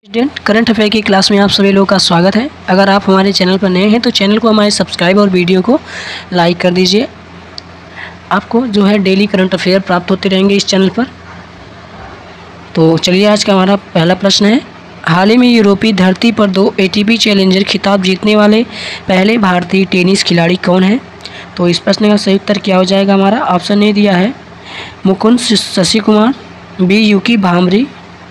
Student, current affair की class में आप सभी लोगों का स्वागत है। अगर आप हमारे चैनल पर नए हैं तो चैनल को हमारे सब्सक्राइब और वीडियो को लाइक कर दीजिए। आपको जो है डेली करंट अफेयर प्राप्त होते रहेंगे इस चैनल पर। तो चलिए, आज का हमारा पहला प्रश्न है, हाल ही में यूरोपीय धरती पर 2 ATP चैलेंजर खिताब जीतने वाले पहले भारतीय टेनिस खिलाड़ी कौन है? तो इस प्रश्न का सही उत्तर क्या हो जाएगा हमारा? ऑप्शन ए दिया है मुकुंद शशि कुमार, बी युकी भांबरी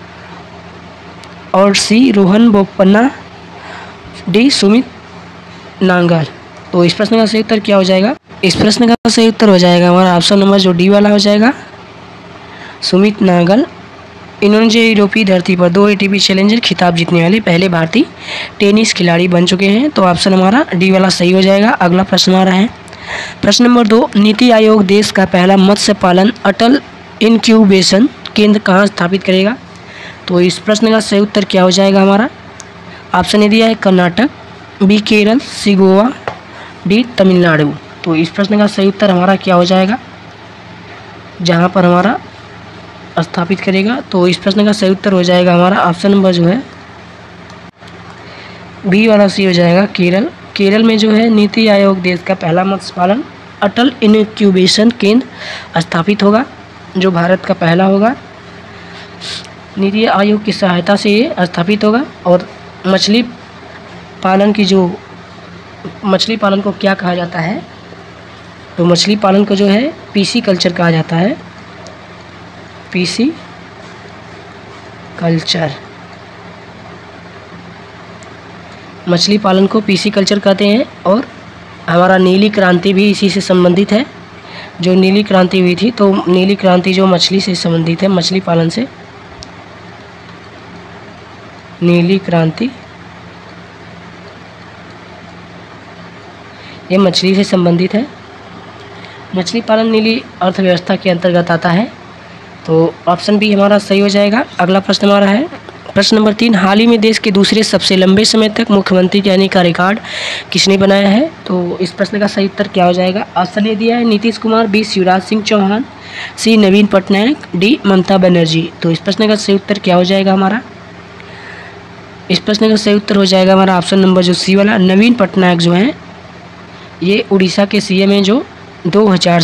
और सी रोहन बोपन्ना, डी सुमित नागल। तो इस प्रश्न का सही उत्तर क्या हो जाएगा? इस प्रश्न का सही उत्तर हो जाएगा हमारा ऑप्शन नंबर जो डी वाला हो जाएगा, सुमित नागल। इन्होंने जो यूरोपीय धरती पर 2 ATP चैलेंजर खिताब जीतने वाले पहले भारतीय टेनिस खिलाड़ी बन चुके हैं। तो ऑप्शन हमारा डी वाला सही हो जाएगा। अगला प्रश्न आ रहा है, प्रश्न नंबर 2, नीति आयोग देश का पहला मत्स्य पालन अटल इनक्यूबेशन केंद्र कहाँ स्थापित करेगा? तो इस प्रश्न का सही उत्तर क्या हो जाएगा हमारा? ऑप्शन ए दिया है Karnataka, B Kerala, C Goa, D Tamil Nadu. तो इस प्रश्न का सही उत्तर हमारा क्या हो जाएगा, जहां पर हमारा स्थापित करेगा? तो इस प्रश्न का सही उत्तर हो जाएगा हमारा ऑप्शन नंबर जो है बी वाला सी हो जाएगा, केरल। केरल में जो है नीति आयोग देश का पहला मत्स्य पालन अटल इनक्यूबेशन केंद्र स्थापित होगा, जो भारत का पहला होगा। नीति आयोग की सहायता से ये स्थापित होगा। और मछली पालन को क्या कहा जाता है? तो मछली पालन को जो है पीसी कल्चर कहा जाता है, पीसी कल्चर। मछली पालन को पीसी कल्चर कहते हैं। और हमारा नीली क्रांति भी इसी से संबंधित है। जो नीली क्रांति हुई थी, तो नीली क्रांति जो मछली से संबंधित है, मछली पालन से, नीली क्रांति ये मछली से संबंधित है। मछली पालन नीली अर्थव्यवस्था के अंतर्गत आता है। तो ऑप्शन बी हमारा सही हो जाएगा। अगला प्रश्न हमारा है, प्रश्न नंबर 3, हाल ही में देश के दूसरे सबसे लंबे समय तक मुख्यमंत्री रहने का रिकॉर्ड किसने बनाया है? तो इस प्रश्न का सही उत्तर क्या हो जाएगा? ऑप्शन ए दिया है Nitish Kumar, B Shivraj Singh Chouhan, C Naveen Patnaik, D Mamata Banerjee. तो इस प्रश्न का सही उत्तर क्या हो जाएगा हमारा? इस प्रश्न का सही उत्तर हो जाएगा हमारा ऑप्शन नंबर जो सी वाला, नवीन पटनायक जो हैं ये उड़ीसा के सीएम हैं, जो 2000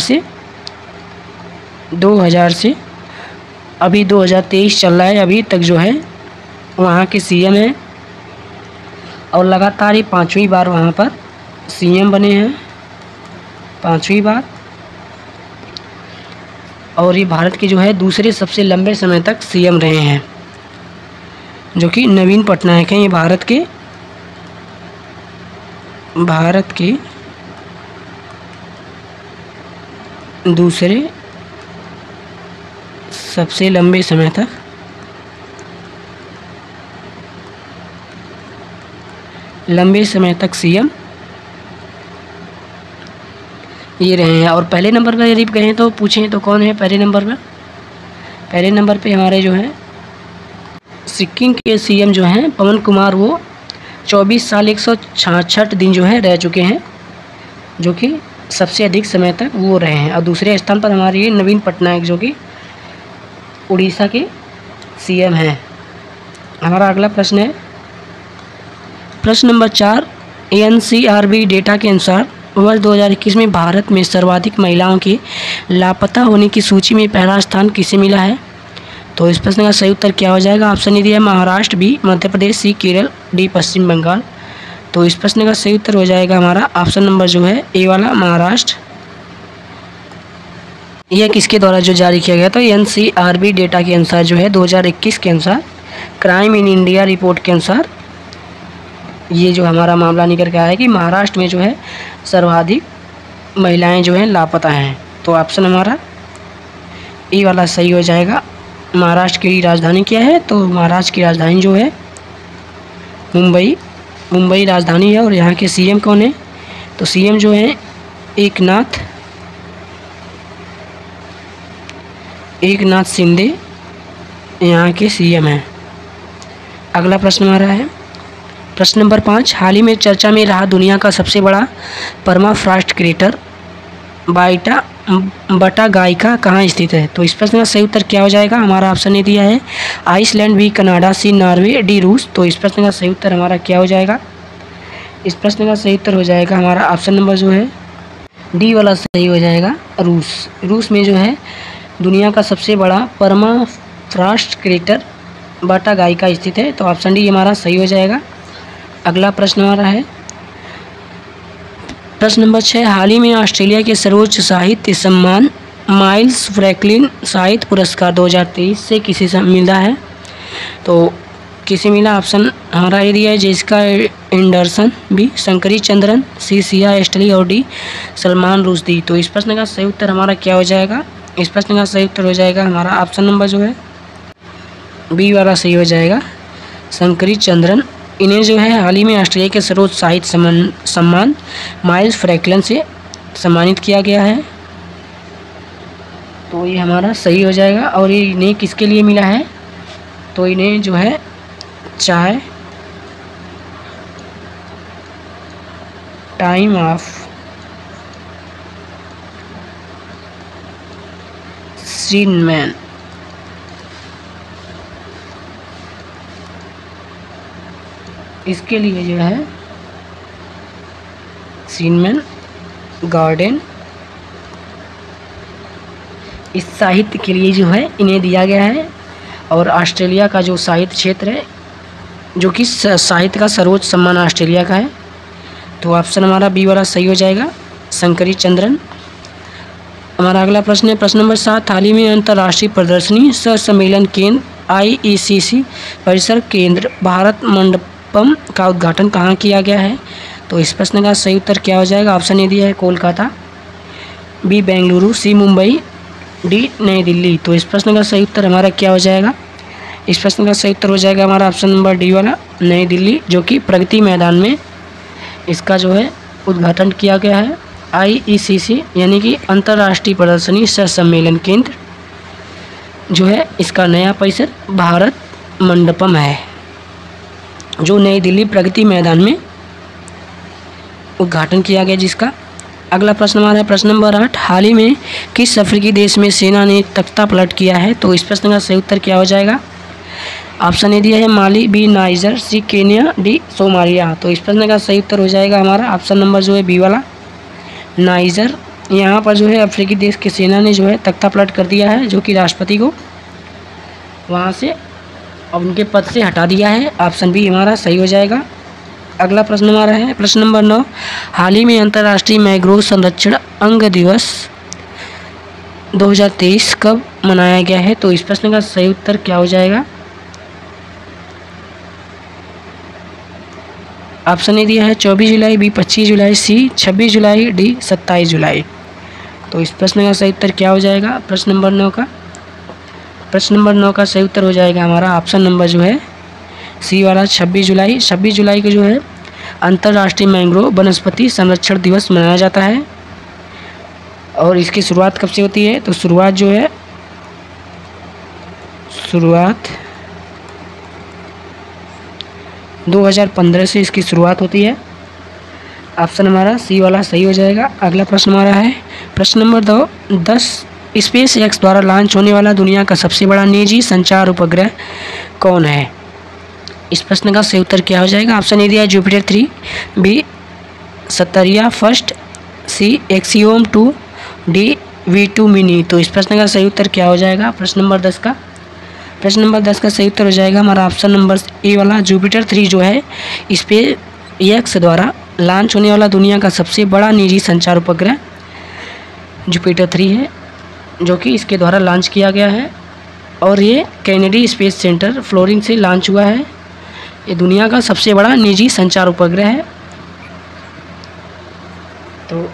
से अभी 2023 चल रहा है, अभी तक जो है वहाँ के सीएम हैं। और लगातार ये 5वीं बार वहाँ पर सीएम बने हैं, 5वीं बार। और ये भारत के जो है दूसरे सबसे लंबे समय तक सीएम रहे हैं, जो कि नवीन पटनायक हैं। ये भारत के दूसरे सबसे लंबे समय तक सीएम ये रहे हैं। और पहले नंबर पर यदि कहें तो पूछें तो कौन है पहले नंबर पर? पहले नंबर पे हमारे जो हैं सिक्किम के सीएम जो हैं पवन कुमार, वो 24 साल 166 दिन जो है रह चुके हैं, जो कि सबसे अधिक समय तक वो रहे हैं। और दूसरे स्थान पर हमारे ये नवीन पटनायक, जो कि उड़ीसा के सीएम हैं। हमारा अगला प्रश्न है, प्रश्न नंबर 4, NCRB डेटा के अनुसार वर्ष 2021 में भारत में सर्वाधिक महिलाओं के लापता होने की सूची में पहला स्थान किसे मिला है? तो इस प्रश्न का सही उत्तर क्या हो जाएगा? ऑप्शन ए दिया है Maharashtra, B Madhya Pradesh, C Kerala, D Paschim Bangal. तो इस प्रश्न का सही उत्तर हो जाएगा हमारा ऑप्शन नंबर जो है ए वाला, महाराष्ट्र। यह किसके द्वारा जो जारी किया गया? तो NCRB डेटा के अनुसार जो है 2021 के अनुसार, क्राइम इन इंडिया रिपोर्ट के अनुसार ये जो हमारा मामला निकल के आया है कि महाराष्ट्र में जो है सर्वाधिक महिलाएं जो हैं लापता हैं। तो ऑप्शन हमारा ए वाला सही हो जाएगा। महाराष्ट्र की राजधानी क्या है? तो महाराष्ट्र की राजधानी जो है मुंबई राजधानी है। और यहाँ के सीएम कौन है? तो सीएम जो है एकनाथ शिंदे यहाँ के सीएम हैं। अगला प्रश्न हमारा है, प्रश्न नंबर 5, हाल ही में चर्चा में रहा दुनिया का सबसे बड़ा परमाफ्रॉस्ट क्रेटर बाइटा बटा गायिका कहाँ स्थित है? तो इस प्रश्न का सही उत्तर क्या हो जाएगा? हमारा ऑप्शन ए दिया है Iceland, B Canada, C Norway, D रूस। तो इस प्रश्न का सही उत्तर हमारा क्या हो जाएगा? इस प्रश्न का सही उत्तर हो जाएगा हमारा ऑप्शन नंबर जो है डी वाला सही हो जाएगा, रूस। रूस में जो है दुनिया का सबसे बड़ा परमाफ्रॉस्ट क्रेटर बटा गायिका स्थित है। तो ऑप्शन डी हमारा सही हो जाएगा। अगला प्रश्न हमारा है प्रश्न नंबर 6, हाल ही में ऑस्ट्रेलिया के सर्वोच्च साहित्य सम्मान माइल्स फ्रैंकलिन साहित्य पुरस्कार 2023 से किसे मिला है? तो किसे मिला? ऑप्शन हमारा ए दिया है Jessica Anderson, B Shankari Chandran, C Sia Astley और डी सलमान रुश्दी। तो इस प्रश्न का सही उत्तर हमारा क्या हो जाएगा? इस प्रश्न का सही उत्तर हो जाएगा हमारा ऑप्शन नंबर जो है बी वाला सही हो जाएगा, शंकरी चंद्रन। इन्हें जो है हाल ही में ऑस्ट्रेलिया के सर्वोच्च साहित्य सम्मान माइल्स फ्रैंकलिन से सम्मानित किया गया है। तो ये हमारा सही हो जाएगा। और ये इन्हें किसके लिए मिला है? तो इन्हें जो है चाय टाइम ऑफ सीनमैन इसके लिए जो है सीनमैन गार्डन इस साहित्य के लिए जो है इन्हें दिया गया है। और ऑस्ट्रेलिया का जो साहित्य क्षेत्र है जो कि साहित्य का सर्वोच्च सम्मान ऑस्ट्रेलिया का है। तो ऑप्शन हमारा बी वाला सही हो जाएगा, शंकरी चंद्रन। हमारा अगला प्रश्न है प्रश्न नंबर 7, हाल ही में अंतर्राष्ट्रीय प्रदर्शनी सह सम्मेलन केंद्र IECC परिसर केंद्र भारत मंडपम का उद्घाटन कहाँ किया गया है? तो इस प्रश्न का सही उत्तर क्या हो जाएगा? ऑप्शन ए दिया है Kolkata, B Bengaluru, C Mumbai, D Nai Delhi. तो इस प्रश्न का सही उत्तर हमारा क्या हो जाएगा? इस प्रश्न का सही उत्तर हो जाएगा हमारा ऑप्शन नंबर डी वाला, नई दिल्ली, जो कि प्रगति मैदान में इसका जो है उद्घाटन किया गया है। IECC यानी कि अंतर्राष्ट्रीय प्रदर्शनी सह सम्मेलन केंद्र जो है इसका नया परिसर भारत मंडपम है जो नई दिल्ली प्रगति मैदान में उद्घाटन किया गया जिसका। अगला प्रश्न हमारा है प्रश्न नंबर 8, हाल ही में किस अफ्रीकी देश में सेना ने तख्ता पलट किया है? तो इस प्रश्न का सही उत्तर क्या हो जाएगा? ऑप्शन ए दिया है Mali, B Niger, C Kenya, D Somalia. तो इस प्रश्न का सही उत्तर हो जाएगा हमारा ऑप्शन नंबर जो है बी वाला, नाइजर। यहाँ पर जो है अफ्रीकी देश की सेना ने जो है तख्ता पलट कर दिया है जो कि राष्ट्रपति को वहाँ से उनके पद से हटा दिया है। ऑप्शन बी हमारा सही हो जाएगा। अगला प्रश्न हमारा है प्रश्न नंबर 9, हाल ही में अंतर्राष्ट्रीय मैंग्रोव संरक्षण अंग दिवस 2023 कब मनाया गया है? तो इस प्रश्न का सही उत्तर क्या हो जाएगा? ऑप्शन ए दिया है 24 जुलाई, बी 25 जुलाई, सी 26 जुलाई, डी 27 जुलाई। तो इस प्रश्न का सही उत्तर क्या हो जाएगा? प्रश्न नंबर 9 का सही उत्तर हो जाएगा हमारा ऑप्शन नंबर जो है सी वाला, 26 जुलाई। 26 जुलाई को जो है अंतर्राष्ट्रीय मैंग्रोव वनस्पति संरक्षण दिवस मनाया जाता है। और इसकी शुरुआत कब से होती है? तो शुरुआत 2015 से इसकी शुरुआत होती है। ऑप्शन हमारा सी वाला सही हो जाएगा। अगला प्रश्न हमारा है प्रश्न नंबर 10, स्पेस एक्स द्वारा लॉन्च होने वाला दुनिया का सबसे बड़ा निजी संचार उपग्रह कौन है? इस प्रश्न का सही उत्तर क्या हो जाएगा? ऑप्शन ए दिया है Jupiter 3, B Satria first, C Axiom 2, D V2 mini. तो इस प्रश्न का सही उत्तर क्या हो जाएगा? प्रश्न नंबर 10 का सही उत्तर हो जाएगा हमारा ऑप्शन नंबर ए वाला, जुपिटर 3 जो है स्पेस एक्स द्वारा लॉन्च होने वाला दुनिया का सबसे बड़ा निजी संचार उपग्रह जुपिटर 3 है जो कि इसके द्वारा लॉन्च किया गया है। और ये कैनेडी स्पेस सेंटर फ्लोरिन से लॉन्च हुआ है। ये दुनिया का सबसे बड़ा निजी संचार उपग्रह है। तो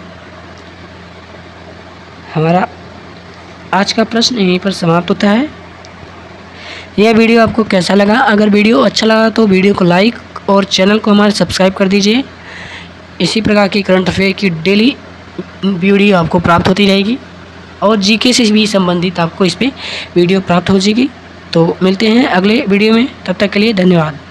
हमारा आज का प्रश्न यहीं पर समाप्त होता है। यह वीडियो आपको कैसा लगा? अगर वीडियो अच्छा लगा तो वीडियो को लाइक और चैनल को हमारे सब्सक्राइब कर दीजिए। इसी प्रकार की करंट अफेयर की डेली वीडियो आपको प्राप्त होती रहेगी और जीके से भी संबंधित आपको इस पर वीडियो प्राप्त हो जाएगी। तो मिलते हैं अगले वीडियो में, तब तक के लिए धन्यवाद।